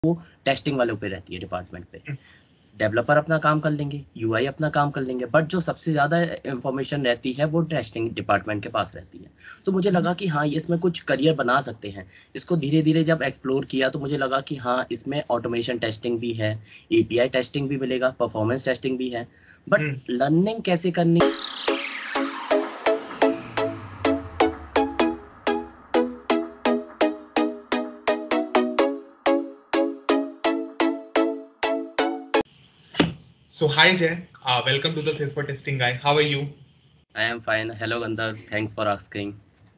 वो टेस्टिंग वालों पे रहती है, डिपार्टमेंट पे। डेवलपर अपना काम कर लेंगे, यूआई अपना काम कर लेंगे, बट जो सबसे ज़्यादा इंफॉर्मेशन रहती है वो टेस्टिंग डिपार्टमेंट के पास रहती है। तो मुझे लगा कि हाँ, इसमें कुछ करियर बना सकते हैं। इसको धीरे धीरे जब एक्सप्लोर किया तो मुझे लगा कि हाँ, इसमें ऑटोमेशन टेस्टिंग भी है, एपीआई टेस्टिंग भी मिलेगा, परफॉर्मेंस टेस्टिंग भी है, बट लर्निंग कैसे करनी। So hi Jay, welcome to the Salesforce Testing Guy. How are you? I am fine, hello Gandharv, thanks for asking.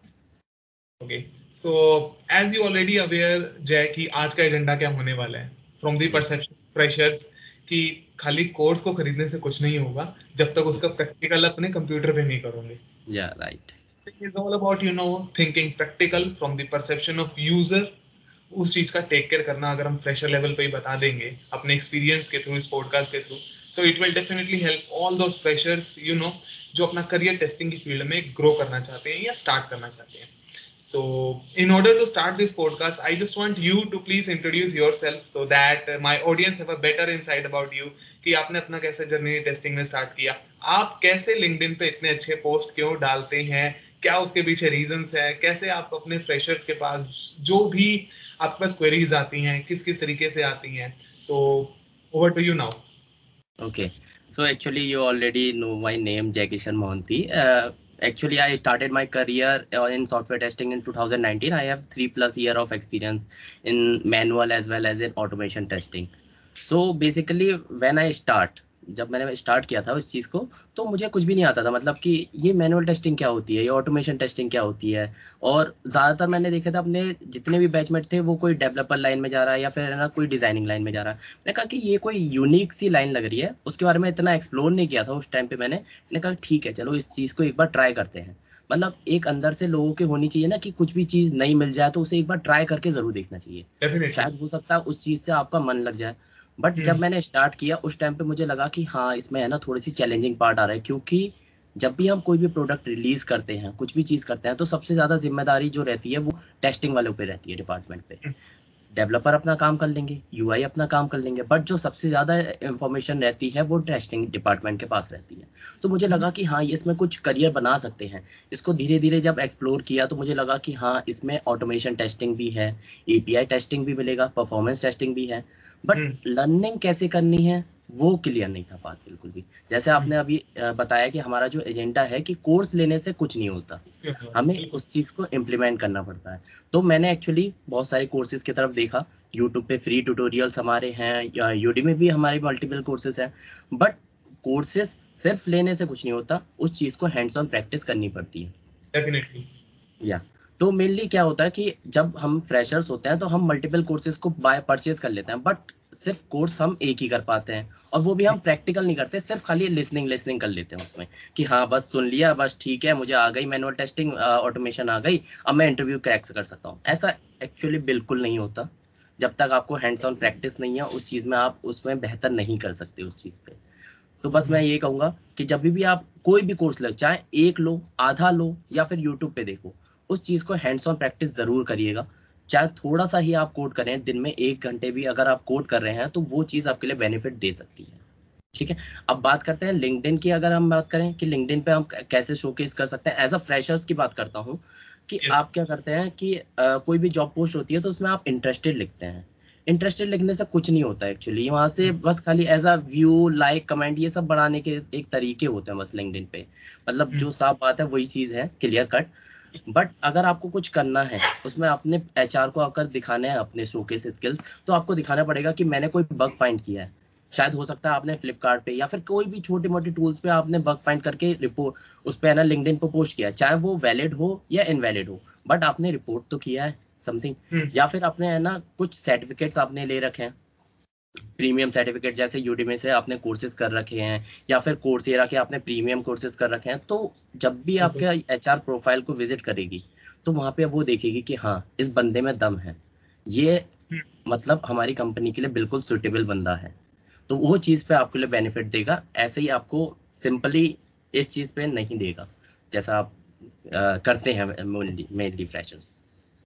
Okay. So as you already aware, Jay, कि आज का agenda क्या होने वाला है? From the perception pressures कि खाली course को खरीदने से कुछ नहीं होगा जब तक उसका प्रैक्टिकल अपने कंप्यूटर पे नहीं करोगे। Yeah right. It's all about thinking practical from the perception of user. उस चीज का टेक केयर करना अगर हम फ्रेशर लेवल पे ही बता देंगे अपने एक्सपीरियंस के थ्रू, इस पॉडकास्ट के through, so it will definitely help all those freshers जो अपना करियर टेस्टिंग की फील्ड में ग्रो करना चाहते हैं या स्टार्ट करना चाहते हैं. So, in order to start this podcast, I just want you to please introduce yourself so that my audience have a better insight about you. कि आपने अपना कैसे जर्नी टेस्टिंग में स्टार्ट किया, आप कैसे लिंक्डइन पे इतने अच्छे पोस्ट क्यों डालते हैं, क्या उसके पीछे रीजंस है, कैसे आप अपने फ्रेशर्स के पास जो भी आपके पास क्वेरीज आती हैं किस किस तरीके से आती हैं. So over to you now. Okay, so actually you already know my name, Jai Kishan Mohanty. Actually, I started my career in software testing in 2019. I have 3+ year of experience in manual as well as in automation testing. So basically, when I start, जब मैंने start किया था उस चीज़ को, तो मुझे कुछ भी नहीं आता था, मतलब कि ये मैनुअल टेस्टिंग क्या होती है, ये ऑटोमेशन टेस्टिंग क्या होती है। और ज़्यादातर मैंने देखा था अपने जितने भी बैचमेट थे वो कोई डेवलपर लाइन में जा रहा है या फिर है ना कोई डिज़ाइनिंग लाइन में जा रहा है। मैंने कहा कि ये कोई यूनिक सी लाइन लग रही है, उसके बारे में इतना एक्सप्लोर नहीं किया था उस टाइम पे। मैंने कहा ठीक है, चलो इस चीज़ को एक बार ट्राई करते हैं। मतलब एक अंदर से लोगों के होनी चाहिए ना कि कुछ भी चीज़ नहीं मिल जाए तो उसे एक बार ट्राई करके ज़रूर देखना चाहिए। डेफिनेटली. शायद हो सकता है उस चीज़ से आपका मन लग जाए। बट जब मैंने स्टार्ट किया उस टाइम पे मुझे लगा कि हाँ, इसमें है ना थोड़ी सी चैलेंजिंग पार्ट आ रहा है, क्योंकि जब भी हम कोई भी प्रोडक्ट रिलीज करते हैं, कुछ भी चीज़ करते हैं, तो सबसे ज़्यादा जिम्मेदारी जो रहती है वो टेस्टिंग वालों पे रहती है, डिपार्टमेंट पे। डेवलपर अपना काम कर लेंगे, यूआई अपना काम कर लेंगे, बट जो सबसे ज़्यादा इंफॉर्मेशन रहती है वो टेस्टिंग डिपार्टमेंट के पास रहती है। तो मुझे लगा कि हाँ, इसमें कुछ करियर बना सकते हैं। इसको धीरे धीरे जब एक्सप्लोर किया तो मुझे लगा कि हाँ, इसमें ऑटोमेशन टेस्टिंग भी है, एपीआई टेस्टिंग भी मिलेगा, परफॉर्मेंस टेस्टिंग भी है, बट लर्निंग कैसे करनी है वो क्लियर नहीं था बात बिल्कुल भी। जैसे आपने अभी बताया कि हमारा जो एजेंडा है कि कोर्स लेने से कुछ नहीं होता, हमें उस चीज़ को इम्प्लीमेंट करना पड़ता है। तो मैंने एक्चुअली बहुत सारे कोर्सेज की तरफ देखा। यूट्यूब पे फ्री ट्यूटोरियल्स हमारे हैं, या यूडेमी में भी हमारे मल्टीपल कोर्सेज हैं। बट कोर्सेज सिर्फ लेने से कुछ नहीं होता, उस चीज़ को हैंड्स ऑन प्रैक्टिस करनी पड़ती है। डेफिनेटली. या तो मेनली क्या होता है कि जब हम फ्रेशर्स होते हैं तो हम मल्टीपल कोर्सेज को बाय परचेज कर लेते हैं, बट सिर्फ कोर्स हम एक ही कर पाते हैं, और वो भी हम प्रैक्टिकल नहीं करते, सिर्फ खाली लिसनिंग लिसनिंग कर लेते हैं उसमें कि हाँ बस सुन लिया, बस ठीक है, मुझे आ गई मैनुअल टेस्टिंग, ऑटोमेशन आ गई, अब मैं इंटरव्यू क्रैक कर सकता हूँ। ऐसा एक्चुअली बिल्कुल नहीं होता। जब तक आपको हैंड्स ऑन प्रैक्टिस नहीं है उस चीज़ में, आप उसमें बेहतर नहीं कर सकते उस चीज़ पे। तो बस मैं ये कहूँगा कि जब भी आप कोई भी कोर्स लो, चाहे एक लो, आधा लो, या फिर यूट्यूब पे देखो, उस चीज़ को हैंड्स ऑन प्रैक्टिस ज़रूर करिएगा। चाहे थोड़ा सा ही आप कोड करें, दिन में 1 घंटे भी अगर आप कोड कर रहे हैं तो वो चीज़ आपके लिए बेनिफिट दे सकती है। ठीक है? अब बात करते हैं लिंक्डइन की। अगर हम बात करें कि लिंक्डइन पे हम कैसे शोकेस कर सकते हैं, एज अ फ्रेशर्स की बात करता हूँ कि यस. आप क्या करते हैं कि कोई भी जॉब पोस्ट होती है तो उसमें आप इंटरेस्टेड लिखते हैं। इंटरेस्टेड लिखने से कुछ नहीं होता एक्चुअली, वहाँ से बस खाली as a view, like, comment, ये सब बढ़ाने के एक तरीके होते हैं बस लिंक्डइन पे। मतलब जो साफ बात है वही चीज़ है, क्लियर कट। बट अगर आपको कुछ करना है, उसमें अपने एचआर को अगर दिखाने हैं अपने शोकेस स्किल्स, तो आपको दिखाना पड़ेगा कि मैंने कोई बग फाइंड किया है। शायद हो सकता है आपने फ्लिपकार्ट पे या फिर कोई भी छोटी मोटी टूल्स पे आपने बग फाइंड करके रिपोर्ट उस पे है ना लिंक्डइन पे पोस्ट किया है, चाहे वो वैलिड हो या इनवैलिड हो, बट आपने रिपोर्ट तो किया है समथिंग। या फिर आपने है ना कुछ सर्टिफिकेट्स आपने ले रखे हैं, प्रीमियम सर्टिफिकेट, जैसे यूडेमी से आपने कोर्सेज कर रखे हैं, या फिर कोर्सेरा के आपने प्रीमियम कोर्सेज कर रखे हैं। तो जब भी आपके एचआर प्रोफाइल को विजिट करेगी तो वहां पे वो देखेगी कि हाँ, इस बंदे में दम है, ये मतलब हमारी कंपनी के लिए बिल्कुल सुटेबल बंदा है। तो वो चीज़ पे आपके लिए बेनिफिट देगा, ऐसे ही आपको सिंपली इस चीज़ पे नहीं देगा जैसा आप करते हैं मेनली फ्रेशर्स।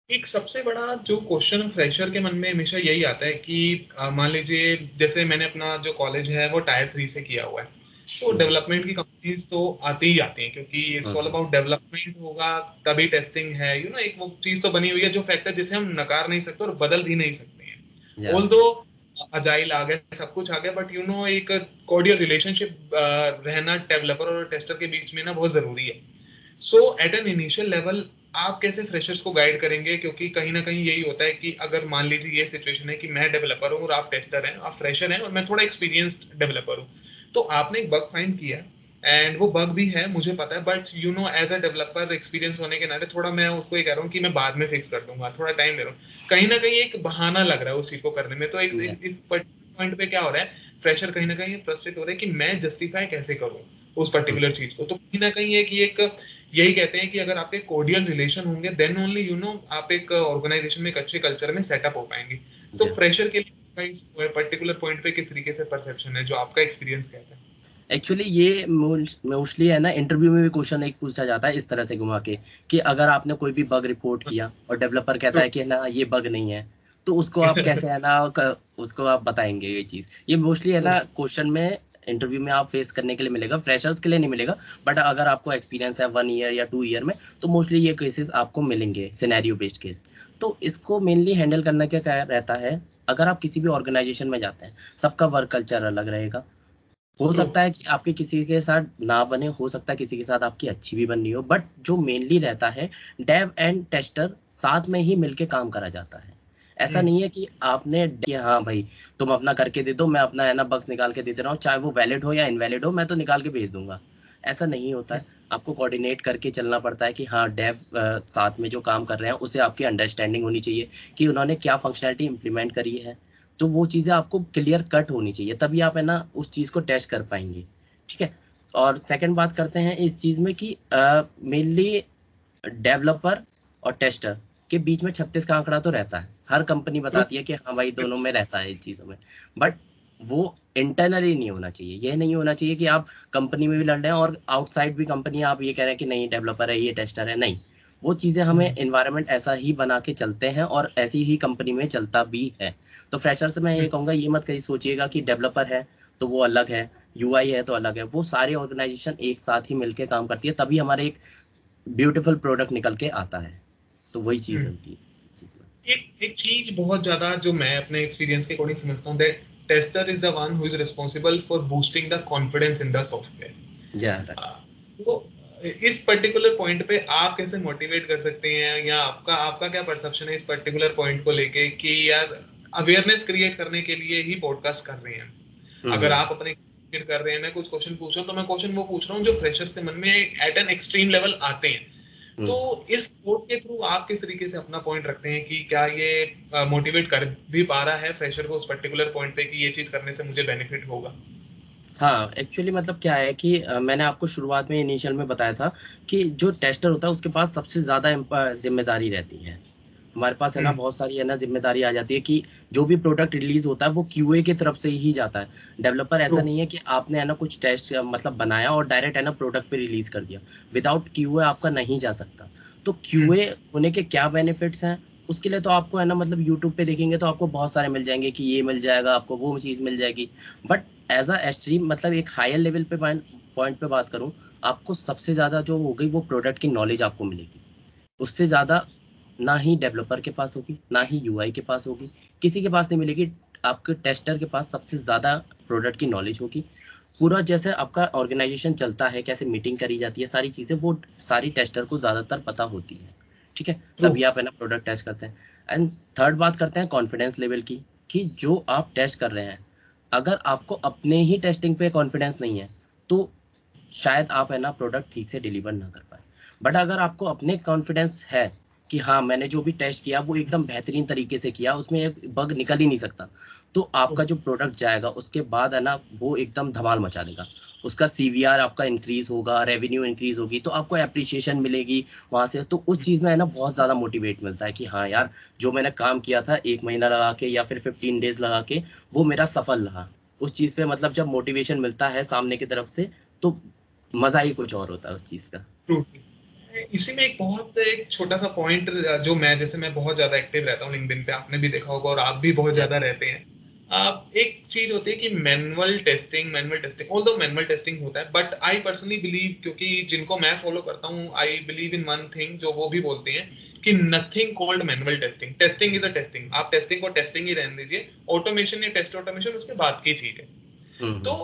एक सबसे बड़ा जो क्वेश्चन फ्रेशर के मन में हमेशा यही आता है कि मान लीजिए जैसे मैंने अपना जो कॉलेज है वो टायर 3 से किया हुआ है, सो हम्म, डेवलपमेंट की कंपनीज तो आती ही आती हैं क्योंकि it's all hmm, about development होगा तभी टेस्टिंग है, एक वो चीज तो बनी हुई है जो फैक्टर जिसे हम नकार नहीं सकते और बदल भी नहीं सकते हैं। या ऑल्दो अजाइल आ गया, सब कुछ आ गया, बट एक कोर्डियल रिलेशनशिप रहना डेवलपर और टेस्टर के बीच में ना बहुत जरूरी है। So at an initial level आप कैसे फ्रेशर्स को गाइड करेंगे, क्योंकि कहीं ना कहीं यही होता है कि अगर मान लीजिए ये सिचुएशन है कि मैं डेवलपर हूँ और आप टेस्टर हैं, आप फ्रेशर हैं और मैं थोड़ा एक्सपीरियंस्ड डेवलपर हूँ, तो आपने एक बग फाइंड किया एंड वो बग भी है मुझे पता है, but as a developer experience होने के नाते थोड़ा मैं उसको ये कह रहा हूँ कि मैं बाद में फिक्स कर दूंगा, थोड़ा टाइम दे रहा हूँ, कहीं ना कहीं एक बहाना लग रहा है उस चीज को करने में। तो एक या इस पॉइंट पे क्या हो रहा है, फ्रेशर कहीं ना कहीं फ्रस्ट्रेट हो रहा है कि मैं जस्टिफाई कैसे करूँ उस पर्टिकुलर चीज को। तो कहीं ना कहीं एक यही कहते हैं कि अगर आपके कोर्डियल रिलेशन होंगे देन ओनली आप एक ऑर्गेनाइजेशन में एक अच्छे कल्चर में सेटअप हो पाएंगे। तो या फ्रेशर के लिए इस पर्टिकुलर पॉइंट पे किस तरीके से परसेप्शन है, जो आपका एक्सपीरियंस कहता है? एक्चुअली ये मोस्टली है ना, इंटरव्यू में भी क्वेश्चन एक पूछा जाता है इस तरह से घुमा के, कि अगर आपने कोई भी बग रिपोर्ट किया और डेवलपर कहता है कि ना ये बग नहीं है, तो उसको आप कैसे है ना उसको आप बताएंगे ये चीज। ये मोस्टली है ना क्वेश्चन में इंटरव्यू में आप फेस करने के लिए मिलेगा, फ्रेशर्स के लिए नहीं मिलेगा। बट अगर आपको एक्सपीरियंस है 1 ईयर या 2 ईयर में, तो मोस्टली ये केसेस आपको मिलेंगे, सिनेरियो बेस्ड केस। तो इसको मेनली हैंडल करना क्या रहता है, अगर आप किसी भी ऑर्गेनाइजेशन में जाते हैं, सबका वर्क कल्चर अलग रहेगा। हो ट्रू। सकता है कि आपके किसी के साथ ना बने, हो सकता है किसी के साथ आपकी अच्छी भी बननी हो, बट जो मेनली रहता है, डेव एंड टेस्टर साथ में ही मिलके काम करा जाता है। ऐसा नहीं है कि आपने कि हाँ भाई तुम अपना करके दे दो, मैं अपना है ना बग्स निकाल के दे दे रहा हूँ, चाहे वो वैलिड हो या इनवैलिड हो, मैं तो निकाल के भेज दूंगा। ऐसा नहीं होता है। आपको कोऑर्डिनेट करके चलना पड़ता है कि हाँ डेव साथ में जो काम कर रहे हैं उसे आपकी अंडरस्टैंडिंग होनी चाहिए कि उन्होंने क्या फंक्शनैलिटी इंप्लीमेंट करी है। तो वो चीज़ें आपको क्लियर कट होनी चाहिए, तभी आप है ना उस चीज़ को टेस्ट कर पाएंगे। ठीक है। और सेकंड बात करते हैं इस चीज़ में कि मेनली डेवलपर और टेस्टर के बीच में 36 का आंकड़ा तो रहता है, हर कंपनी ट्रू। बताती है कि हाँ भाई दोनों में रहता है इन चीज़ों में। बट वो इंटरनली नहीं होना चाहिए, ये नहीं होना चाहिए कि आप कंपनी में भी लड़ रहे हैं और आउटसाइड भी कंपनी आप ये कह रहे हैं कि नहीं डेवलपर है ये टेस्टर है, नहीं। वो चीज़ें हमें इन्वायरमेंट ऐसा ही बना के चलते हैं और ऐसी ही कंपनी में चलता भी है। तो फ्रेशर से मैं ये कहूँगा, ये मत कहीं सोचिएगा कि डेवलपर है तो वो अलग है, यूआई है तो अलग है। वो सारी ऑर्गेनाइजेशन एक साथ ही मिलके काम करती है, तभी हमारे एक ब्यूटीफुल प्रोडक्ट निकल के आता है। तो वही चीज़ होती है इस चीज़ में। एक एक चीज बहुत ज्यादा जो मैं अपने एक्सपीरियंस के अकॉर्डिंग समझता हूँ, that tester is the one who is responsible for boosting the confidence in the software. Yeah right. तो इस पर्टिकुलर पॉइंट पे आप कैसे मोटिवेट कर सकते हैं, या आपका आपका क्या परसेप्शन है इस पर्टिकुलर पॉइंट को लेके कि यार अवेयरनेस क्रिएट करने के लिए ही पॉडकास्ट कर रहे हैं? अगर हम्म, आप अपने create कर रहे हैं, मैं कुछ क्वेश्चन पूछ रहा हूँ, तो मैं क्वेश्चन वो पूछ रहा हूँ जो फ्रेशर्स के मन में एट एन एक्सट्रीम लेवल आते हैं। तो हम्म। इस कोड के थ्रू आप किस तरीके से अपना पॉइंट रखते हैं कि क्या ये मोटिवेट कर भी पा रहा है फ्रेशर को उस पर्टिकुलर पॉइंट पे कि ये चीज करने से मुझे बेनिफिट होगा? हाँ एक्चुअली मतलब क्या है कि मैंने आपको शुरुआत में इनिशियल में बताया था कि जो टेस्टर होता है उसके पास सबसे ज़्यादा जिम्मेदारी रहती है। हमारे पास है ना हम्म। बहुत सारी है ना जिम्मेदारी आ जाती है कि जो भी प्रोडक्ट रिलीज होता है वो क्यूए की तरफ से ही जाता है। Developer true. ऐसा नहीं है कि आपने है ना कुछ टेस्ट मतलब बनाया और डायरेक्ट है ना प्रोडक्ट पे रिलीज कर दिया। विदाउट क्यूए आपका नहीं जा सकता। तो हम्म। क्यूए होने के क्या बेनिफिट्स हैं, उसके लिए तो आपको है ना मतलब यूट्यूब पे देखेंगे तो आपको बहुत सारे मिल जाएंगे कि ये मिल जाएगा आपको, वो चीज़ मिल जाएगी। बट एज अ एक्सट्रीम मतलब एक हायर लेवल पे पॉइंट पे बात करूँ, आपको सबसे ज़्यादा जो हो गई वो प्रोडक्ट की नॉलेज आपको मिलेगी। उससे ज़्यादा ना ही डेवलपर के पास होगी, ना ही यूआई के पास होगी, किसी के पास नहीं मिलेगी। आपके टेस्टर के पास सबसे ज़्यादा प्रोडक्ट की नॉलेज होगी। पूरा जैसे आपका ऑर्गेनाइजेशन चलता है, कैसे मीटिंग करी जाती है, सारी चीज़ें वो सारी टेस्टर को ज़्यादातर पता होती है। ठीक है। ट्रू। तभी आप है ना प्रोडक्ट टेस्ट करते हैं। एंड थर्ड बात करते हैं कॉन्फिडेंस लेवल की, कि जो आप टेस्ट कर रहे हैं, अगर आपको अपने ही टेस्टिंग पे कॉन्फिडेंस नहीं है, तो शायद आप है ना प्रोडक्ट ठीक से डिलीवर ना कर पाए। बट अगर आपको अपने कॉन्फिडेंस है कि हाँ मैंने जो भी टेस्ट किया वो एकदम बेहतरीन तरीके से किया, उसमें एक बग निकल ही नहीं सकता, तो आपका जो प्रोडक्ट जाएगा उसके बाद है ना वो एकदम धमाल मचा देगा। उसका सीवीआर आपका इंक्रीज होगा, रेवेन्यू इंक्रीज होगी, तो आपको अप्रिशिएशन मिलेगी वहां से। तो उस चीज में है ना बहुत ज्यादा मोटिवेट मिलता है कि हाँ यार जो मैंने काम किया था 1 महीना लगा के या फिर 15 डेज लगा के, वो मेरा सफल रहा। उस चीज पे मतलब जब मोटिवेशन मिलता है सामने की तरफ से, तो मजा ही कुछ और होता है उस चीज का। ट्रू। इसी में एक छोटा सा पॉइंट, जो मैं बहुत ज्यादा एक्टिव रहता हूँ लिंक्डइन पे, आपने भी देखा होगा और आप भी बहुत ज्यादा रहते हैं। एक चीज होती है कि manual testing although manual testing होता है, बट आई पर्सनली बिलीव, क्योंकि जिनको मैं फॉलो करता हूँ, I believe in one thing जो वो भी बोलते हैं कि nothing called manual testing, testing is a testing. आप टेस्टिंग को टेस्टिंग ही रहने दीजिए, ऑटोमेशन या टेस्ट ऑटोमेशन उसके बाद की चीज है। तो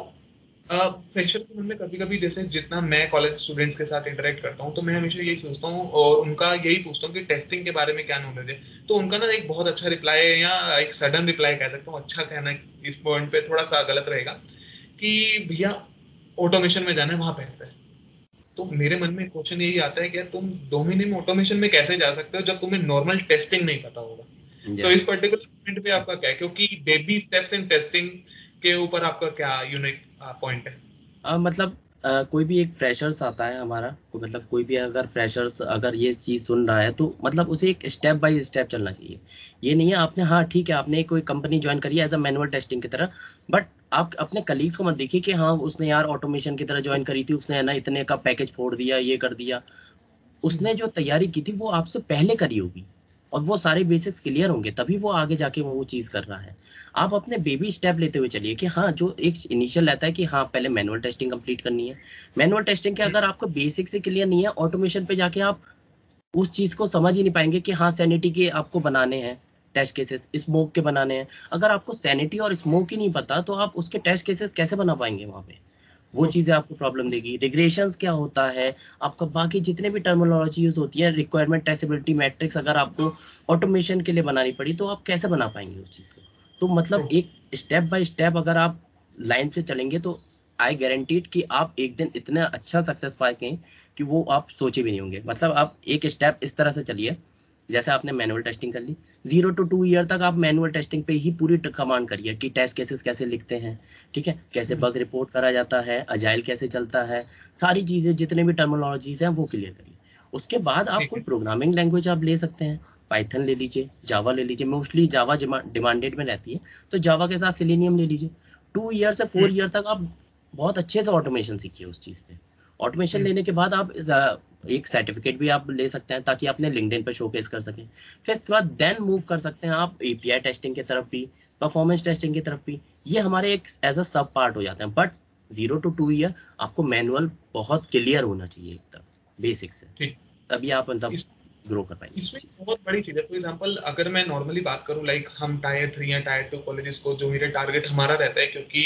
फ्रेशर के मन में कभी कभी, जैसे जितना मैं कॉलेज स्टूडेंट्स के साथ इंटरेक्ट करता हूँ, तो मैं हमेशा यही सोचता हूँ और उनका यही पूछता हूँ कि टेस्टिंग के बारे में क्या नॉलेज है। तो उनका ना एक बहुत अच्छा रिप्लाई है, या एक सडन रिप्लाई कह सकता हूँ, अच्छा कहना इस पॉइंट पे थोड़ा सा गलत रहेगा, कि भैया ऑटोमेशन में जाना है, वहां पैसा है। तो मेरे मन में क्वेश्चन यही आता है कि यार तुम 2 महीने में ऑटोमेशन में कैसे जा सकते हो जब तुम्हें नॉर्मल टेस्टिंग नहीं पता होगा। तो यस। इस पर्टिकुलर पॉइंट पे आपका क्या है, क्योंकि बेबी स्टेप्स इन टेस्टिंग के ऊपर आपका क्या यूनिक पॉइंट है? मतलब कोई भी एक फ्रेशर्स आता है हमारा, मतलब कोई भी अगर फ्रेशर्स अगर ये चीज़ सुन रहा है, तो मतलब उसे एक स्टेप बाय स्टेप चलना चाहिए। ये नहीं है आपने, हाँ ठीक है, आपने कोई कंपनी ज्वाइन करी है एज अ मैनुअल टेस्टिंग की तरह, बट आप अपने कलीग्स को मत देखिए कि हाँ उसने यार ऑटोमेशन की तरह ज्वाइन करी थी, उसने है ना इतने का पैकेज फोड़ दिया, ये कर दिया। उसने जो तैयारी की थी वो आपसे पहले करी होगी, और वो सारे बेसिक्स क्लियर होंगे, तभी वो आगे जाके वो चीज़ कर रहा है। आप अपने बेबी स्टेप लेते हुए चलिए कि हाँ, जो एक इनिशियल रहता है कि हाँ पहले मैनुअल टेस्टिंग कंप्लीट करनी है। मैनुअल टेस्टिंग के अगर आपको बेसिक से क्लियर नहीं है, ऑटोमेशन पे जाके आप उस चीज़ को समझ ही नहीं पाएंगे कि हाँ सैनिटी के आपको बनाने हैं टेस्ट केसेस, स्मोक के बनाने हैं। अगर आपको सैनिटी और स्मोक ही नहीं पता, तो आप उसके टेस्ट केसेस कैसे बना पाएंगे वहाँ पे? वो चीज़ें आपको प्रॉब्लम देगी। रिग्रेशंस क्या होता है, आपका बाकी जितने भी टर्मिनोलॉजी यूज़ होती है, रिक्वायरमेंट टेस्टेबिलिटी मैट्रिक्स अगर आपको ऑटोमेशन के लिए बनानी पड़ी, तो आप कैसे बना पाएंगे उस चीज़ को? तो मतलब एक स्टेप बाय स्टेप अगर आप लाइन से चलेंगे, तो आई गारंटीड कि आप एक दिन इतना अच्छा सक्सेस पाएंगे कि वो आप सोचे भी नहीं होंगे। मतलब आप एक स्टेप इस तरह से चलिए, जैसे आपने मैनुअल टेस्टिंग कर ली, 0 to 2 ईयर तक आप मैनुअल टेस्टिंग पे ही पूरी कमांड करिए कि टेस्ट केसेस कैसे लिखते हैं, ठीक है, कैसे बग रिपोर्ट करा जाता है, अजाइल कैसे चलता है, सारी चीज़ें जितने भी टर्मिनोलॉजीज हैं वो क्लियर करिए। उसके बाद आप ठीक कोई है। प्रोग्रामिंग लैंग्वेज आप ले सकते हैं, पाइथन ले लीजिए, जावा ले लीजिए, मोस्टली जावा डिमांडेड में रहती है, तो जावा के साथ सेलेनियम ले लीजिए। 2 ईयर से 4 ईयर तक आप बहुत अच्छे से ऑटोमेशन सीखिए उस चीज़ पे। ऑटोमेशन लेने के बाद आप एक सर्टिफिकेट भी आप ले सकते हैं, ताकि अपने लिंक्डइन पर शोकेस कर सकें। फिर इसके बाद देन मूव कर सकते हैं आप एपीआई टेस्टिंग की तरफ भी, परफॉर्मेंस टेस्टिंग की तरफ भी। ये हमारे एक एज अ सब पार्ट हो जाते हैं, बट 0 to 2 ईयर आपको मैनुअल बहुत क्लियर होना चाहिए एकदम बेसिक से, ठीक। तभी आप मतलब इस ग्रो कर पाएंगे उस इसमें चीज़। बहुत बड़ी चीज है। फॉर एग्जांपल अगर मैं नॉर्मली बात करूं, लाइक हम टायर 3 या टायर 2 कॉलेजेस को, जो मेरे टारगेट हमारा रहता है, क्योंकि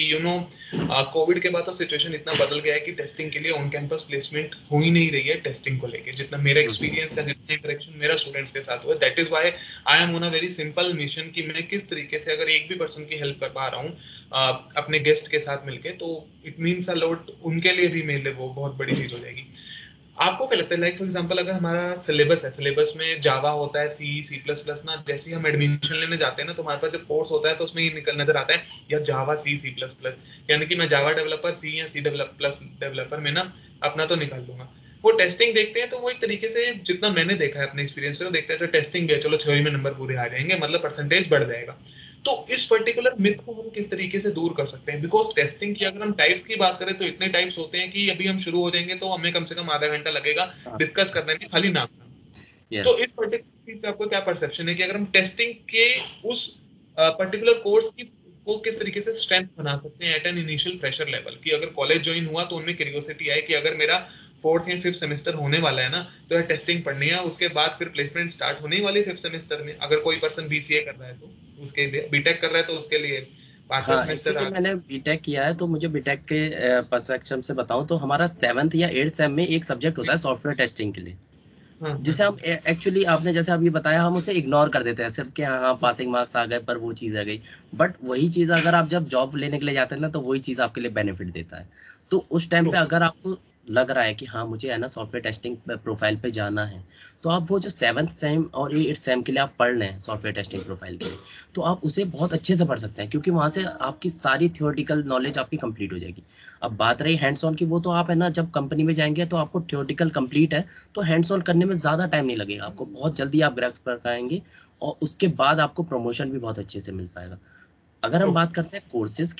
कोविड के बाद तो सिचुएशन इतना बदल गया है कि टेस्टिंग के लिए ऑन कैंपस प्लेसमेंट हो ही नहीं रही है टेस्टिंग को लेके। जितना मेरा हम्म। एक्सपीरियंस है, जितना इंटरेक्शन मेरा स्टूडेंट्स के साथ हुआ, that is why I am on a very simple mission कि मैं किस तरीके से अगर एक भी पर्सन की हेल्प कर पा रहा हूँ अपने गेस्ट के साथ मिलके, तो इट मीन्स अ लॉट उनके लिए भी, मेरे लिए वो बहुत बड़ी चीज हो जाएगी। आपको क्या लगता है, लाइक फॉर एग्जांपल अगर हमारा सिलेबस है, सिलेबस में जावा होता है, सी प्लस प्लस ना, जैसे ही हम एडमिशन लेने जाते हैं ना, तो हमारे पास जो कोर्स होता है तो उसमें ये निकल नजर आता है यार जावा सी प्लस प्लस, यानी कि मैं जावा डेवलपर सी या सी प्लस डेवलपर में ना अपना तो निकाल लूंगा। वो टेस्टिंग देखते हैं तो वो एक तरीके से, जितना मैंने देखा है अपने एक्सपीरियंस से, वो देखते हैं तो टेस्टिंग भी है, चलो थ्योरी में नंबर पूरे आ जाएंगे, मतलब परसेंटेज बढ़ जाएगा। तो इस पर्टिकुलर मिथ को हम किस तरीके से दूर कर सकते हैं? बिकॉज टेस्टिंग की अगर हम टाइप्स की बात करें तो इतने टाइप्स होते हैं कि अभी हम शुरू हो जाएंगे तो हमें कम से कम आधा घंटा लगेगा हाँ। डिस्कस करने में, खाली नाम का। यस। तो इस पर्टिकुलर चीज का आपको क्या परसेप्शन है कि अगर हम टेस्टिंग के उस पर्टिकुलर कोर्स की को किस तरीके से स्ट्रेंथ बना सकते हैं at an initial fresher level, कि अगर कॉलेज ज्वाइन हुआ तो उनमें क्यूरियोसिटी आए कि अगर मेरा 4th या 5th सेमेस्टर होने वाला है ना, तो यार टेस्टिंग पढ़नी है, उसके बाद फिर प्लेसमेंट स्टार्ट होने वाली 5th सेमेस्टर में। अगर कोई पर्सन बीसीए कर रहा है तो उसके लिए, बीटेक कर रहा है तो उसके लिए 5वां हाँ, सेमेस्टर एक्चुअली आ। मैंने बीटेक किया है, तो मुझे बीटेक के पर्सपेक्टिव से बताऊं, तो हमारा 7th या 8th सेम में एक सब्जेक्ट होता है सॉफ्टवेयर टेस्टिंग के लिए, हाँ हाँ जिसे हम एक्चुअली आपने जैसे अभी बताया, हम उसे इग्नोर कर देते हैं सिर्फ कि हाँ हाँ पासिंग मार्क्स आ गए, पर वो चीज़ आ गई। बट वही चीज़ अगर आप जब जॉब लेने के लिए जाते हैं ना, तो वही चीज़ आपके लिए बेनिफिट देता है। तो उस टाइम ट्रू। पे अगर आपको लग रहा है कि हाँ मुझे है ना सॉफ्टवेयर टेस्टिंग प्रोफाइल पे जाना है, तो आप वो जो 7th सेम और 8th सेम के लिए आप पढ़ लें सॉफ्टवेयर टेस्टिंग प्रोफाइल के लिए, तो आप उसे बहुत अच्छे से पढ़ सकते हैं, क्योंकि वहाँ से आपकी सारी थियोरटिकल नॉलेज आपकी कंप्लीट हो जाएगी। अब बात रही हैंड्स ऑन की, वो तो आप है ना जब कंपनी में जाएंगे तो आपको थियोरटिकल कंप्लीट है, तो हैंड्स ऑन करने में ज़्यादा टाइम नहीं लगेगा, आपको बहुत जल्दी आप ग्रैस्प कर पाएंगे, और उसके बाद आपको प्रमोशन भी बहुत अच्छे से मिल पाएगा। अगर ट्रू। हम बात करते हैं कोर्सेज की,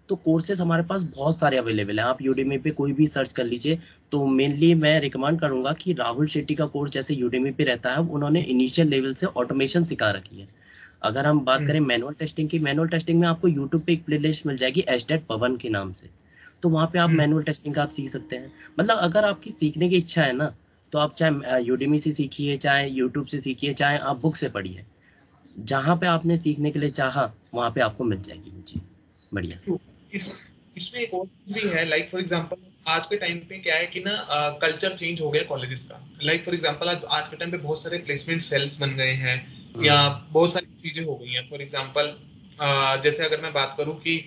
तो कोर्सेज हमारे पास बहुत सारे अवेलेबल हैं, आप यूडेमी पे कोई भी सर्च कर लीजिए। तो मेनली मैं रिकमेंड करूंगा कि राहुल शेट्टी का कोर्स जैसे यूडेमी पे रहता है, उन्होंने इनिशियल लेवल से ऑटोमेशन सिखा रखी है। अगर हम बात करें मैनुअल टेस्टिंग की, मैनुअल टेस्टिंग में आपको यूट्यूब पे एक प्लेलिस्ट मिल जाएगी एचडेट पवन के नाम से, तो वहाँ पे आप मैनुअल टेस्टिंग का आप सीख सकते हैं। मतलब अगर आपकी सीखने की इच्छा है ना, तो आप चाहे यूडेमी से सीखिए, चाहे यूट्यूब से सीखिए, चाहे आप बुक से पढ़िए, जहाँ पे आपने सीखने के लिए चाहा वहाँ पे आपको मिल जाएगी वो चीज़ बढ़िया। इस इसमें एक और चीज भी है, लाइक फॉर एग्जांपल आज के टाइम पे क्या है कि ना कल्चर चेंज हो गया कॉलेजेस का। लाइक फॉर एग्जांपल आज के टाइम पे बहुत सारे प्लेसमेंट सेल्स बन गए हैं या बहुत सारी चीजें हो गई हैं। फॉर एग्जांपल जैसे अगर मैं बात करूं कि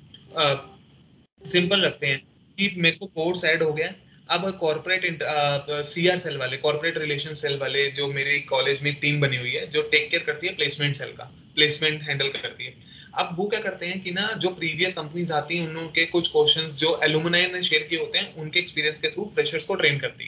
सिंपल रखते हैं कि मेरे को कोर्स ऐड हो गया, अब कॉर्पोरेट सीआर सेल वाले, कॉर्पोरेट रिलेशन सेल वाले, जो मेरे कॉलेज में टीम बनी हुई है जो टेक केयर करती है प्लेसमेंट सेल का, प्लेसमेंट हैंडल करती है। अब वो क्या करते हैं कि ना जो प्रीवियस कंपनीज आती हैं उनके कुछ क्वेश्चंस जो एलुमनाई ने शेयर किए होते हैं उनके एक्सपीरियंस के थ्रू फ्रेशर्स को ट्रेन करती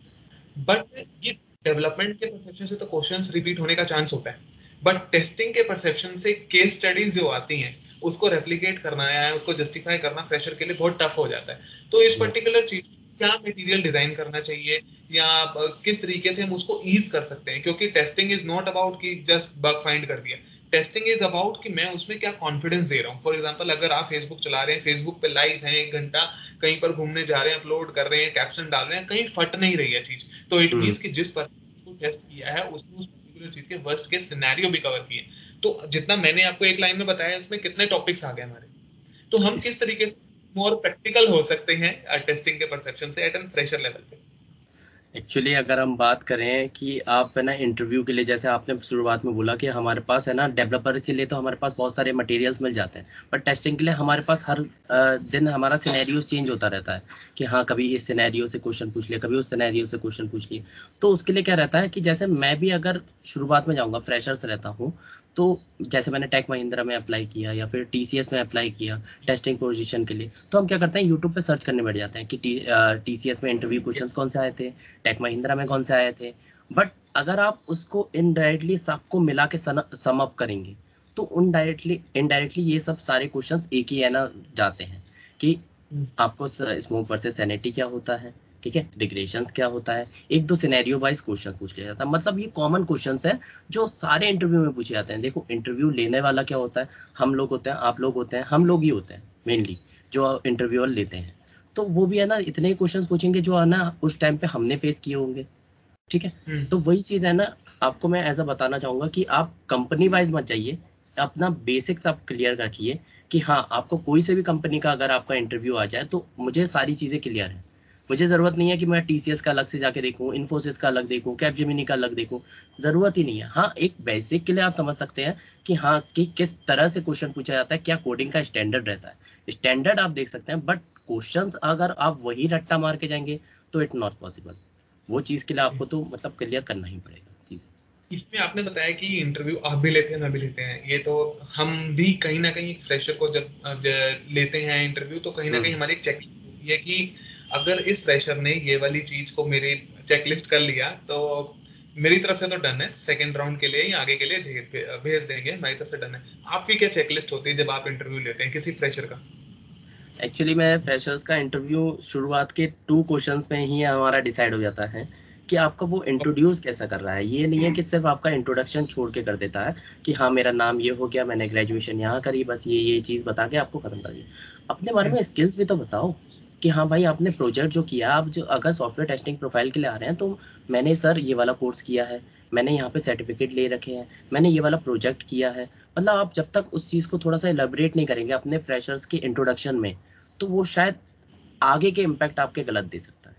है। बट ये डेवलपमेंट के परसेप्शन से तो क्वेश्चंस रिपीट होने का चांस होता है, बट टेस्टिंग के परसेप्शन से केस स्टडीज जो आती हैं उसको रेप्लिकेट करना है, उसको जस्टिफाई करना फ्रेशर के लिए बहुत टफ हो जाता है। तो इस पर्टिकुलर चीज क्या मटेरियल डिजाइन करना चाहिए या किस तरीके से हम उसको ईज कर सकते हैं, क्योंकि टेस्टिंग इज नॉट अबाउट कि जस्ट बग फाइंड कर दिया। टेस्टिंग इज अबाउट कि मैं उसमें क्या कॉन्फिडेंस दे रहा हूँ। फॉर एग्जांपल अगर आप फेसबुक चला रहे हैं, फेसबुक पे लाइव हैं 1 घंटा, कहीं पर घूमने जा रहे हैं, अपलोड कर रहे हैं, कैप्शन डाल रहे हैं, कहीं फट नहीं रही है चीज, तो इट मींस कि जिस पर टेस्ट किया है उसने उस पर्टिकुलर चीज के वर्स्ट केस सिनेरियो भी कवर किए। तो जितना मैंने आपको एक लाइन में बताया इसमें कितने टॉपिक्स आ गए हमारे, तो हम किस तरीके से मोर प्रैक्टिकल हो सकते हैं टेस्टिंग के परसेप्शन से एट एन प्रेशर लेवल पे। एक्चुअली अगर हम बात करें कि आप है ना इंटरव्यू के लिए, जैसे आपने शुरुआत में बोला कि हमारे पास है ना डेवलपर के लिए तो हमारे पास बहुत सारे मटेरियल्स मिल जाते हैं, बट टेस्टिंग के लिए हमारे पास हर दिन हमारा सिनेरियोज चेंज होता रहता है कि हाँ कभी इस सिनेरियो से क्वेश्चन पूछ लिया, कभी उस सिनेरियो से क्वेश्चन पूछ लिया। तो उसके लिए क्या रहता है कि जैसे मैं भी अगर शुरुआत में जाऊँगा, फ्रेशर्स रहता हूँ, तो जैसे मैंने टेक महिंद्रा में अप्लाई किया या फिर टीसीएस में अप्लाई किया टेस्टिंग पोजीशन के लिए, तो हम क्या करते हैं यूट्यूब पे सर्च करने बैठ जाते हैं कि टीसीएस में इंटरव्यू क्वेश्चंस कौन से आए थे, टेक महिंद्रा में कौन से आए थे। बट अगर आप उसको इनडायरेक्टली सबको मिला के सम अप करेंगे, तो इनडायरेक्टली ये सब सारे क्वेश्चंस एक ही है ना जाते हैं कि आपको स्मोक वर्सेस सैनिटी क्या होता है, ठीक है, डिग्रेशंस क्या होता है, एक दो सिनेरियो वाइज क्वेश्चन पूछ लिया जाता है। मतलब ये कॉमन क्वेश्चंस हैं जो सारे इंटरव्यू में पूछे जाते हैं। देखो इंटरव्यू लेने वाला क्या होता है, हम लोग होते हैं, आप लोग होते हैं, हम लोग ही होते हैं मेनली जो इंटरव्यूअर लेते हैं। तो वो भी है ना इतने ही क्वेश्चन पूछेंगे जो है ना उस टाइम पे हमने फेस किए होंगे, ठीक है। तो वही चीज है ना, आपको मैं ऐसा बताना चाहूंगा कि आप कंपनी वाइज मत जाइए, अपना बेसिक्स आप क्लियर रखिए कि हाँ आपको कोई से भी कंपनी का अगर आपका इंटरव्यू आ जाए तो मुझे सारी चीजें क्लियर है। मुझे जरूरत नहीं है कि मैं टीसीएस का अलग से जाके देखूं, इन्फोसिस का अलग देखूं, कैपजेमिनी का अलग देखूं, जरूरत ही नहीं है। हाँ एक बेसिक के लिए आप समझ सकते हैं कि हाँ कि किस तरह से क्वेश्चन पूछा जाता है, क्या कोडिंग का स्टैंडर्ड रहता है, स्टैंडर्ड आप देख सकते हैं। बट क्वेश्चंस अगर आप वही रट्टा मार के जाएंगे तो इट नॉट पॉसिबल। वो चीज के लिए आपको तो मतलब क्लियर करना ही पड़ेगा चीज। इसमें आपने बताया कि इंटरव्यू आप भी लेते हैं, मैं भी लेते हैं, ये तो हम भी कहीं ना कहीं फ्रेशर को जब लेते हैं इंटरव्यू तो कहीं ना कहीं हमारी एक चेकलिस्ट होती है कि अगर इस फ्रेशर ने ये वाली चीज को मेरी चेकलिस्ट कर लिया तो मेरी तरफ से तो डन है, सेकंड राउंड के लिए या आगे के लिए भेज देंगे, मेरी तरफ से डन है। आपकी क्या चेकलिस्ट होती है जब आप इंटरव्यू लेते हैं किसी फ्रेशर का? एक्चुअली मैं फ्रेशर्स का इंटरव्यू शुरुआत के 2 क्वेश्चंस में ही हमारा डिसाइड हो जाता है कि आपका वो इंट्रोड्यूस कैसा कर रहा है। ये नहीं है कि सिर्फ आपका इंट्रोडक्शन छोड़ के कर देता है कि हाँ मेरा नाम ये हो गया, मैंने ग्रेजुएशन यहाँ करी, बस ये चीज़ बता के आपको खत्म कर दिया। अपने बारे में स्किल्स भी तो बताओ कि हाँ भाई आपने प्रोजेक्ट जो किया, आप जो अगर सॉफ्टवेयर टेस्टिंग प्रोफाइल के लिए आ रहे हैं तो मैंने सर ये वाला कोर्स किया है, मैंने यहाँ पे सर्टिफिकेट ले रखे हैं, मैंने ये वाला प्रोजेक्ट किया है। मतलब आप जब तक उस चीज़ को थोड़ा सा एलेबरेट नहीं करेंगे अपने फ्रेशर्स के इंट्रोडक्शन में, तो वो शायद आगे के इम्पैक्ट आपके गलत दे सकता है।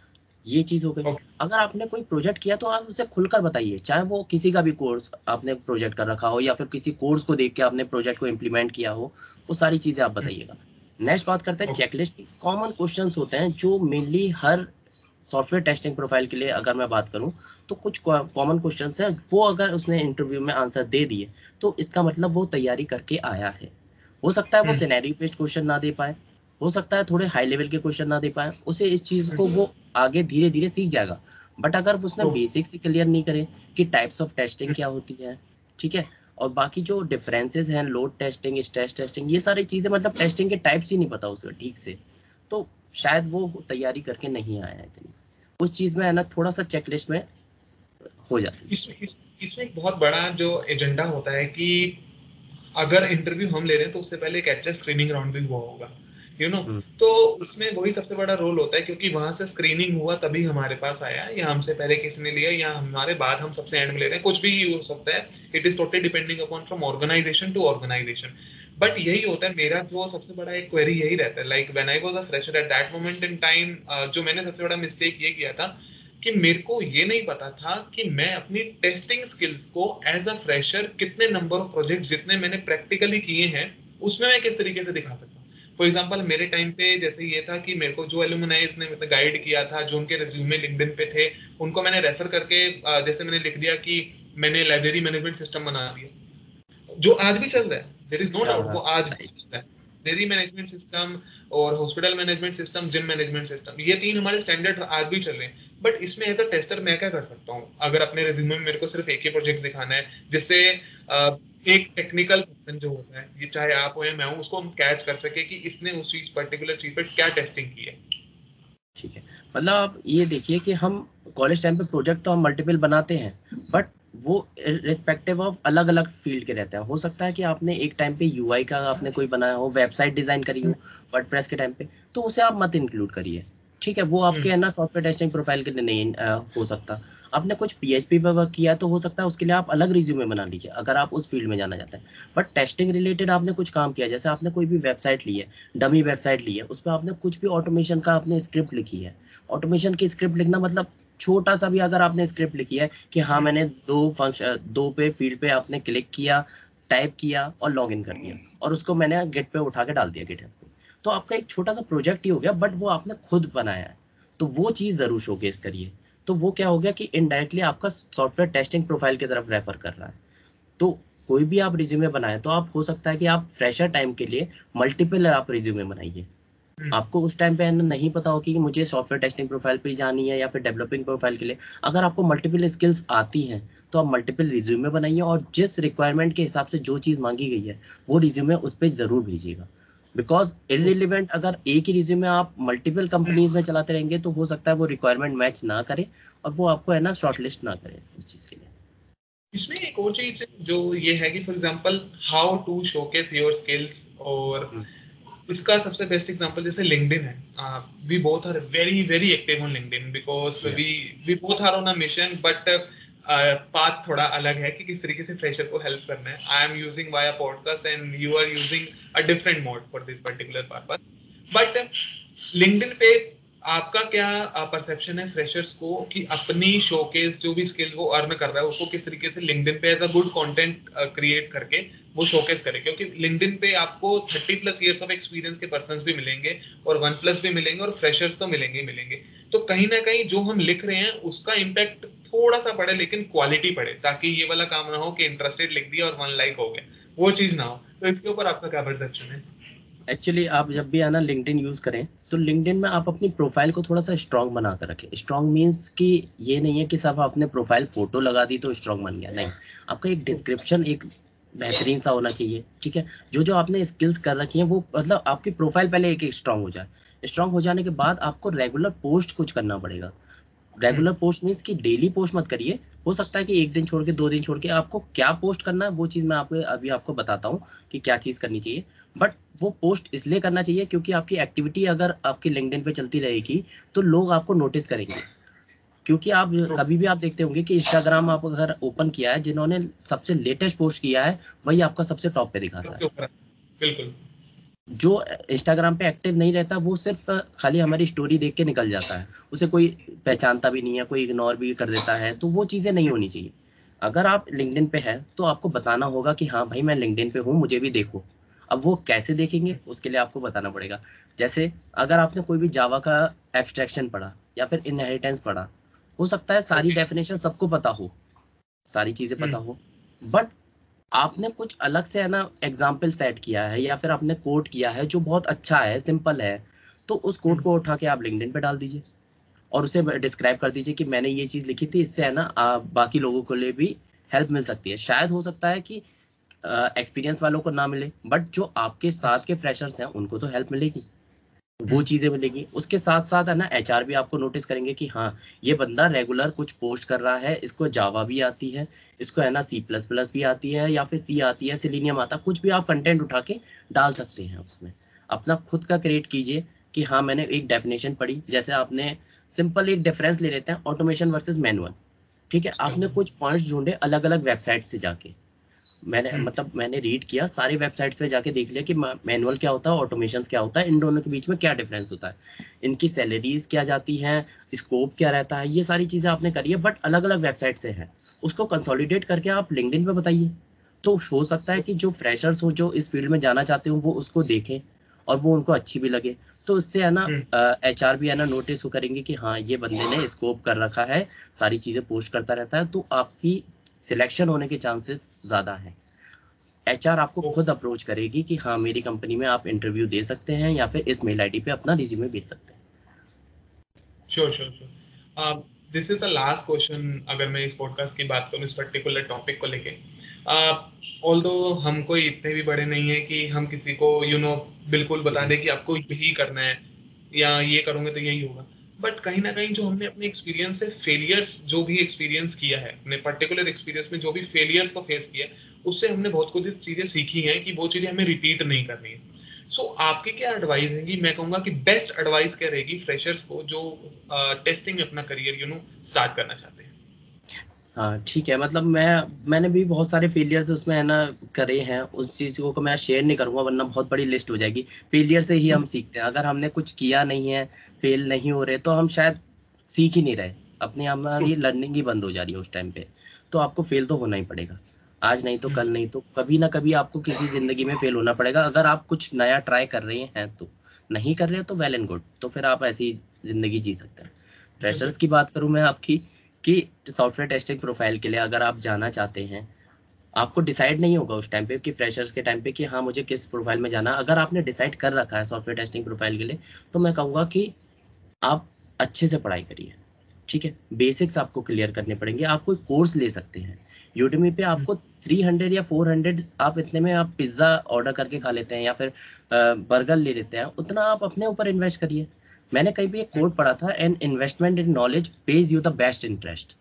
ये चीज़ हो गई। अगर आपने कोई प्रोजेक्ट किया तो आप उसे खुलकर बताइए, चाहे वो किसी का भी कोर्स आपने प्रोजेक्ट कर रखा हो या फिर किसी कोर्स को देख के आपने प्रोजेक्ट को इम्प्लीमेंट किया हो, वो सारी चीज़ें आप बताइएगा। नेक्स्ट बात करते हैं चेकलिस्ट की। कॉमन क्वेश्चंस होते हैं जो मेनली हर सॉफ्टवेयर टेस्टिंग प्रोफाइल के लिए अगर मैं बात करूं तो कुछ कॉमन क्वेश्चंस हैं, वो अगर उसने इंटरव्यू में आंसर दे दिए तो इसका मतलब वो तैयारी करके आया है। हो सकता है वो सिनेरियो बेस्ड क्वेश्चन ना दे पाए, हो सकता है थोड़े हाई लेवल के क्वेश्चन ना दे पाए, उसे इस चीज़ को वो आगे धीरे धीरे सीख जाएगा। बट अगर उसने बेसिक से क्लियर नहीं करे कि टाइप्स ऑफ टेस्टिंग क्या होती है, ठीक है, और बाकी जो डिफरेंसेस हैं, लोड टेस्टिंग, स्ट्रेस टेस्टिंग, ये सारी चीज़ें मतलब टेस्टिंग के टाइप्स ही नहीं पता उसे ठीक से, तो शायद वो तैयारी करके नहीं आया है इतनी, उस चीज़ में है ना थोड़ा सा चेकलिस्ट में हो जाती है। इसमें एक बहुत बड़ा जो एजेंडा होता है कि अगर इंटरव्यू हम ले रहे हैं तो उससे पहले एक एचएस स्क्रीनिंग राउंड भी हुआ होगा, तो उसमें वही सबसे बड़ा रोल होता है, क्योंकि वहां से स्क्रीनिंग हुआ तभी हमारे पास आया, या हमसे पहले किसी ने लिया, या हमारे बाद हम सबसे एंड में ले रहे हैं, कुछ भी हो सकता है। It is totally depending upon from organisation to organisation. But यही होता है, मेरा जो सबसे बड़ा एक क्वेरी यही रहता है, like when I was a fresher at that moment in time, जो मैंने सबसे बड़ा मिस्टेक ये किया था कि मेरे को ये नहीं पता था कि मैं अपनी टेस्टिंग स्किल्स को एज अ फ्रेशर कितने नंबर ऑफ प्रोजेक्ट्स जितने मैंने प्रैक्टिकली किए हैं उसमें मैं किस तरीके से दिखा सकता हूँ। फॉर एग्जांपल मेरे टाइम पे जैसे ये था कि मेरे को जो एलुमनाइज ने मतलब गाइड किया था, जो उनके रिज्यूमे लिंक्डइन पे थे, उनको मैंने रेफर करके जैसे मैंने लिख दिया कि मैंने लाइब्रेरी मैनेजमेंट सिस्टम बना दिया, जो आज भी चल रहा है, देयर इज नो हाँ डाउट, हाँ वो आज भी राइट। चल रहा है। डेयरी मैनेजमेंट सिस्टम और hospital management system, gym management system, ये तीन हमारे स्टैंडर्ड आज भी चल रहे हैं। बट इसमें एज अ टेस्टर मैं क्या कर सकता हूँ, अगर अपने रिज्यूमे में मेरे को सिर्फ एक ही प्रोजेक्ट दिखाना है जिससे एक टेक्निकल पर्सन जो होता है, ये चाहे आप हो या मैं हूँ, उसको हम कैच कर सके कि इसने उस चीज पर्टिकुलर चीज पर क्या टेस्टिंग की है। ठीक है, मतलब आप ये देखिए कि हम कॉलेज टाइम पे प्रोजेक्ट तो हम मल्टीपल बनाते हैं, बट वो रिस्पेक्टिव ऑफ अलग अलग फील्ड के रहते हैं। हो सकता है कि आपने एक टाइम पे यूआई का आपने कोई बनाया हो, वेबसाइट डिजाइन करी हो वर्डप्रेस के टाइम पे, तो उसे आप मत इंक्लूड करिए, ठीक है, वो आपके है ना सॉफ्टवेयर टेस्टिंग प्रोफाइल के लिए नहीं हो सकता। आपने कुछ पीएचपी पर वर्क किया तो हो सकता है उसके लिए आप अलग रिज्यूमे बना लीजिए अगर आप उस फील्ड में जाना चाहते हैं। बट टेस्टिंग रिलेटेड आपने कुछ काम किया, जैसे आपने कोई भी वेबसाइट ली है, डमी वेबसाइट ली है, उस पर आपने कुछ भी ऑटोमेशन का आपने स्क्रिप्ट लिखी है, ऑटोमेशन की स्क्रिप्ट लिखना मतलब छोटा सा भी अगर आपने स्क्रिप्ट लिखी है कि हाँ मैंने दो पे फील्ड पे आपने क्लिक किया, टाइप किया और लॉग इन कर दिया और उसको मैंने गेट पे उठा के डाल दिया गिटहब पे, तो आपका एक छोटा सा प्रोजेक्ट ही हो गया, बट वो आपने खुद बनाया है, तो वो चीज जरूर शोकेस करिए। तो वो क्या हो गया कि इनडायरेक्टली आपका सॉफ्टवेयर टेस्टिंग प्रोफाइल की तरफ रेफर कर रहा है। तो कोई भी आप रिज्यूमे बनाए तो आप हो सकता है कि आप फ्रेशर टाइम के लिए मल्टीपल आप रिज्यूमे बनाइए। आपको उस टाइम पे है ना नहीं पता हो कि मुझे सॉफ्टवेयर टेस्टिंग प्रोफाइल पे जानी है या फिर डेवलपिंग प्रोफाइल के लिए, अगर आपको मल्टीपल स्किल्स आती हैं तो आप मल्टीपल रिज्यूमे बनाइए और जिस रिक्वायरमेंट के हिसाब से जो चीज़ मांगी गई है वो रिज्यूमे उस पर जरूर भेजिएगा। बिकॉज इररिलेवेंट अगर एक ही रिज्यूमे आप मल्टीपल कंपनीज में चलाते रहेंगे तो हो सकता है वो रिक्वायरमेंट मैच ना करे और वो आपको है ना शॉर्टलिस्ट ना करे उस चीज़ के लिए। इसमें एक और चीज जो ये है कि for example how to showcase your skills, और हम्म, इसका सबसे बेस्ट एग्जांपल जैसे लिंक्डइन है। We both are very very active on LinkedIn because yeah, we both are on a mission, but path थोड़ा अलग है कि किस तरीके से फ्रेशर को हेल्प करना है। I am using via podcast and you are using a different mode for this particular purpose. But LinkedIn पे आपका क्या परसेप्शन है फ्रेशर्स को कि अपनी शोकेस जो भी स्किल वो अर्न कर रहा है उसको किस तरीके से लिंक्डइन पे as a good content create करके वो शोकेस करे, क्योंकि लिंक्डइन पे आपको 30+ इयर्स ऑफ एक्सपीरियंस के पर्संस भी मिलेंगे और 1+ भी मिलेंगे और फ्रेशर्स तो मिलेंगे ही मिलेंगे। तो कहीं ना कहीं जो हम लिख रहे हैं उसका इम्पैक्ट थोड़ा सा पड़े लेकिन क्वालिटी पड़े, ताकि ये वाला काम ना हो कि इंटरेस्टेड लिख दिया और 1 लाइक हो गया, वो चीज ना हो। तो इसके ऊपर आपका क्या परसेप्शन है? एक्चुअली आप जब भी है ना लिंक्डइन यूज़ करें तो लिंक्डइन में आप अपनी प्रोफाइल को थोड़ा सा स्ट्रांग बना कर रखें। स्ट्रांग मीन्स कि ये नहीं है कि सब आपने प्रोफाइल फोटो लगा दी तो स्ट्रांग बन गया, नहीं, आपका एक डिस्क्रिप्शन एक बेहतरीन सा होना चाहिए, ठीक है, जो जो आपने स्किल्स कर रखी हैं वो मतलब आपकी प्रोफाइल पहले एक स्ट्रांग हो जाए। स्ट्रांग हो जाने के बाद आपको रेगुलर पोस्ट कुछ करना पड़ेगा। रेगुलर पोस्ट मीन्स कि डेली पोस्ट मत करिए, हो सकता है कि एक दिन छोड़ के 2 दिन छोड़ के आपको क्या पोस्ट करना है वो चीज़ मैं आपको अभी आपको बताता हूँ कि क्या चीज़ करनी चाहिए। बट वो पोस्ट इसलिए करना चाहिए क्योंकि आपकी एक्टिविटी अगर आपकी लिंक्डइन पे चलती रहेगी तो लोग आपको नोटिस करेंगे। क्योंकि आप कभी भी आप देखते होंगे कि इंस्टाग्राम आप अगर ओपन किया है, जिन्होंने सबसे लेटेस्ट पोस्ट किया है वही आपका सबसे टॉप पे दिखाता है। के ऊपर बिल्कुल। जो इंस्टाग्राम पे एक्टिव नहीं रहता वो सिर्फ खाली हमारी स्टोरी देख के निकल जाता है, उसे कोई पहचानता भी नहीं है, कोई इग्नोर भी कर देता है, तो वो चीज़ें नहीं होनी चाहिए। अगर आप लिंक्डइन पे है तो आपको बताना होगा कि हाँ भाई मैं लिंक्डइन पे हूँ, मुझे भी देखो। अब वो कैसे देखेंगे उसके लिए आपको बताना पड़ेगा। जैसे अगर आपने कोई भी जावा का एब्स्ट्रैक्शन पढ़ा या फिर इनहेरिटेंस पढ़ा, हो सकता है सारी ओके। डेफिनेशन सबको पता हो, सारी चीज़ें पता हो, बट आपने कुछ अलग से है ना एग्जाम्पल सेट किया है या फिर आपने कोड किया है जो बहुत अच्छा है, सिंपल है, तो उस कोड को उठा के आप लिंक्डइन पे डाल दीजिए और उसे डिस्क्राइब कर दीजिए कि मैंने ये चीज़ लिखी थी, इससे है ना बाकी लोगों के लिए भी हेल्प मिल सकती है। शायद हो सकता है कि एक्सपीरियंस वालों को ना मिले, बट जो आपके साथ के फ्रेशर्स हैं उनको तो हेल्प मिलेगी, वो चीजें मिलेगी। उसके साथ साथ है ना एचआर भी आपको नोटिस करेंगे कि हाँ ये बंदा रेगुलर कुछ पोस्ट कर रहा है, इसको जावा भी आती है, इसको है ना सी प्लस प्लस भी आती है, या फिर सी आती है, सिलीनियम आता, कुछ भी आप कंटेंट उठा के डाल सकते हैं उसमें, अपना खुद का क्रिएट कीजिए कि हाँ मैंने एक डेफिनेशन पढ़ी। जैसे आपने सिंपल एक डिफरेंस ले लेते हैं ऑटोमेशन वर्सेस मैनुअल, ठीक है, आपने कुछ पॉइंट्स ढूंढे अलग अलग वेबसाइट से जाके, मैंने रीड किया सारी वेबसाइट्स पे जाके देख लिया कि मैनुअल क्या होता है, ऑटोमेशन क्या होता है, इन दोनों के बीच में क्या डिफरेंस होता है, इनकी सैलरीज क्या जाती हैं, स्कोप क्या रहता है, ये सारी चीजें आपने करी है बट अलग अलग वेबसाइट से है, उसको कंसोलिडेट करके आप लिंक्डइन पे बताइए। तो हो सकता है कि जो फ्रेशर्स हो जो इस फील्ड में जाना चाहते हो वो उसको देखें और वो उनको अच्छी भी लगे, तो उससे है ना एचआर भी है ना नोटिस करेंगे कि हाँ ये बंदे ने स्कोप कर रखा है, सारी चीजें पोस्ट करता रहता है, तो आपकी सिलेक्शन होने के चांसेस ज्यादा है। एचआर आपको खुद अप्रोच करेगी कि हाँ मेरी कंपनी में आप इंटरव्यू दे सकते हैं या फिर इस मेल आईडी पे अपना रिज्यूमे भेज सकते हैं। Sure sure sure. This is the last question, अगर मैं इस पॉडकास्ट की बात करूँ इस पर्टिकुलर टॉपिक को लेके। ऑल्दो हम कोई इतने भी बड़े नहीं है कि हम किसी को बिल्कुल बता दें कि आपको यही करना है या ये करोगे तो यही होगा, बट कहीं ना कहीं जो हमने अपने एक्सपीरियंस से फेलियर्स जो भी एक्सपीरियंस किया है, अपने पर्टिकुलर एक्सपीरियंस में जो भी फेलियर्स को फेस किया है, उससे हमने बहुत कुछ चीजें सीखी हैं कि वो चीजें हमें रिपीट नहीं करनी है। सो आपकी क्या एडवाइस रहेगी, मैं कहूंगा कि बेस्ट एडवाइस क्या रहेगी फ्रेशर्स को जो टेस्टिंग में अपना करियर स्टार्ट करना चाहते हैं? हाँ ठीक है, मतलब मैंने भी बहुत सारे फेलियर्स उसमें है ना करे हैं, उस चीज़ को मैं शेयर नहीं करूंगा वरना बहुत बड़ी लिस्ट हो जाएगी। फेलियर से ही हम सीखते हैं, अगर हमने कुछ किया नहीं है, फेल नहीं हो रहे, तो हम शायद सीख ही नहीं रहे, अपनी हमारी लर्निंग ही बंद हो जा रही है उस टाइम पे। तो आपको फेल तो होना ही पड़ेगा, आज नहीं तो कल, नहीं तो कभी ना कभी आपको किसी जिंदगी में फेल होना पड़ेगा। अगर आप कुछ नया ट्राई कर रहे हैं तो, नहीं कर रहे हैं तो वेल एंड गुड, तो फिर आप ऐसी जिंदगी जी सकते हैं। फ्रेशर्स की बात करूं मैं आपकी, कि सॉफ्टवेयर टेस्टिंग प्रोफाइल के लिए अगर आप जाना चाहते हैं, आपको डिसाइड नहीं होगा उस टाइम पे कि फ्रेशर्स के टाइम पे कि हाँ मुझे किस प्रोफाइल में जाना। अगर आपने डिसाइड कर रखा है सॉफ्टवेयर टेस्टिंग प्रोफाइल के लिए, तो मैं कहूँगा कि आप अच्छे से पढ़ाई करिए, ठीक है, बेसिक्स आपको क्लियर करने पड़ेंगे। आप कोई कोर्स ले सकते हैं यूडेमी पे, आपको 300 या 400, आप इतने में आप पिज्ज़ा ऑर्डर करके खा लेते हैं या फिर बर्गर ले लेते हैं, उतना आप अपने ऊपर इन्वेस्ट करिए। मैंने कहीं भी एक कोट पढ़ा था, an investment in knowledge pays you the best interest.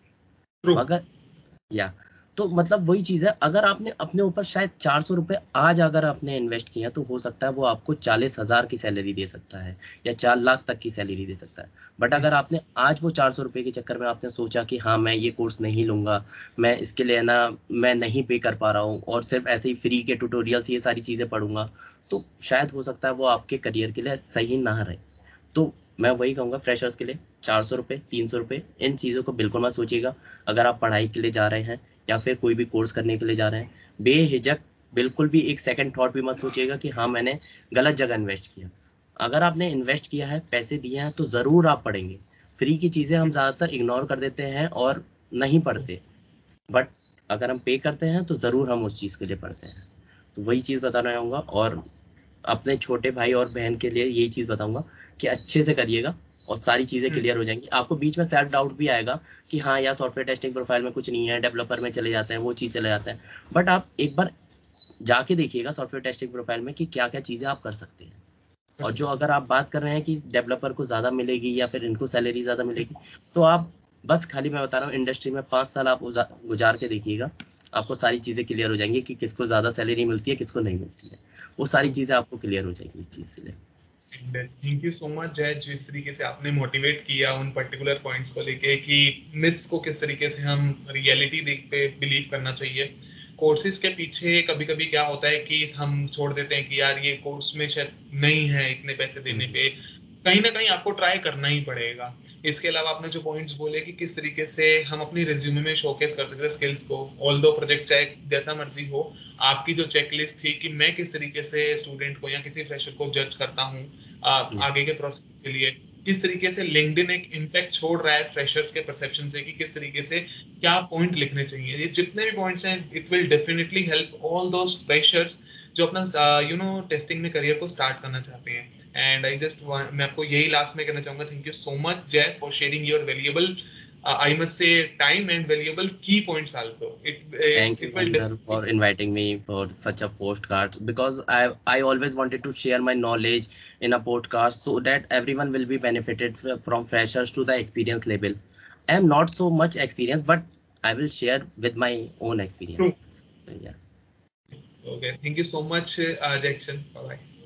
मगर या तो मतलब वही चीज़ है, अगर आपने अपने ऊपर शायद 400 रुपये आज अगर आपने इन्वेस्ट किया, तो हो सकता है वो आपको 40,000 की सैलरी दे सकता है या 4 लाख तक की सैलरी दे सकता है। बट अगर आपने आज वो 400 रुपये के चक्कर में आपने सोचा कि हाँ मैं ये कोर्स नहीं लूंगा, मैं इसके लिए ना मैं नहीं पे कर पा रहा हूँ और सिर्फ ऐसे ही फ्री के ट्यूटोरियल्स ये सारी चीज़ें पढ़ूंगा, तो शायद हो सकता है वो आपके करियर के लिए सही ना रहे। तो मैं वही कहूँगा फ्रेशर्स के लिए 400 रुपये, 300 रुपये, इन चीज़ों को बिल्कुल मत सोचिएगा। अगर आप पढ़ाई के लिए जा रहे हैं या फिर कोई भी कोर्स करने के लिए जा रहे हैं, बेहिचक बिल्कुल भी एक सेकंड थॉट भी मत सोचिएगा कि हाँ मैंने गलत जगह इन्वेस्ट किया। अगर आपने इन्वेस्ट किया है, पैसे दिए हैं, तो ज़रूर आप पढ़ेंगे। फ्री की चीज़ें हम ज़्यादातर इग्नोर कर देते हैं और नहीं पढ़ते, बट अगर हम पे करते हैं तो ज़रूर हम उस चीज़ के लिए पढ़ते हैं। तो वही चीज़ बताना चाहूँगा, और अपने छोटे भाई और बहन के लिए यही चीज़ बताऊंगा कि अच्छे से करिएगा और सारी चीज़ें क्लियर हो जाएंगी। आपको बीच में सेल्फ डाउट भी आएगा कि हाँ यार सॉफ्टवेयर टेस्टिंग प्रोफाइल में कुछ नहीं है, डेवलपर में चले जाते हैं, वो चीज़ चले जाते हैं, बट आप एक बार जाके देखिएगा सॉफ्टवेयर टेस्टिंग प्रोफाइल में कि क्या क्या चीज़ें आप कर सकते हैं। और जो अगर आप बात कर रहे हैं कि डेवलपर को ज़्यादा मिलेगी या फिर इनको सैलरी ज़्यादा मिलेगी, तो आप बस खाली मैं बता रहा हूँ इंडस्ट्री में 5 साल आप गुजार के देखिएगा, आपको सारी चीज़ें क्लियर हो जाएंगी कि किसको ज़्यादा सैलरी मिलती है, किसको नहीं मिलती है। वो सारी चीज़ें आपको क्लियर हो जाएंगी इस चीज़ के लिए। थैंक यू सो मच जय, जिस तरीके से आपने मोटिवेट किया उन पर्टिकुलर पॉइंट्स को लेके कि मिथ्स को किस तरीके से हम रियलिटी देख पे बिलीव करना चाहिए। कोर्सेज के पीछे कभी कभी क्या होता है कि हम छोड़ देते हैं कि यार ये कोर्स में शायद नहीं है इतने पैसे देने पे, कहीं ना कहीं आपको ट्राई करना ही पड़ेगा। इसके अलावा आपने जो पॉइंट्स बोले कि किस तरीके से हम अपनी रिज्यूमे में शोकेस कर सकते हैं स्किल्स को, ऑल्दो प्रोजेक्ट चाहे जैसा मर्जी हो, आपकी जो चेकलिस्ट थी कि मैं किस तरीके से स्टूडेंट को या किसी फ्रेशर को जज करता हूँ आगे के प्रोसेस के लिए, किस तरीके से लिंक्डइन एक इम्पैक्ट छोड़ रहा है फ्रेशर्स के परसेप्शन से कि किस तरीके से क्या पॉइंट लिखने चाहिए, ये जितने भी पॉइंट्स हैं it will definitely help all those freshers जो अपना टेस्टिंग में करियर को स्टार्ट करना चाहते हैं। एंड मैं आपको यही लास्ट में कहना चाहूंगा, thank you so much Jay for sharing your valuable I must say, time and valuable key points also. Thank you, It will Anjar, for inviting me for such a postcard, because I always wanted to share my knowledge in a podcast so that everyone will be benefited from freshers to the experience level. I am not so much experienced, but I will share with my own true. experience. So, yeah. Okay, thank you so much, Jackson. Bye bye.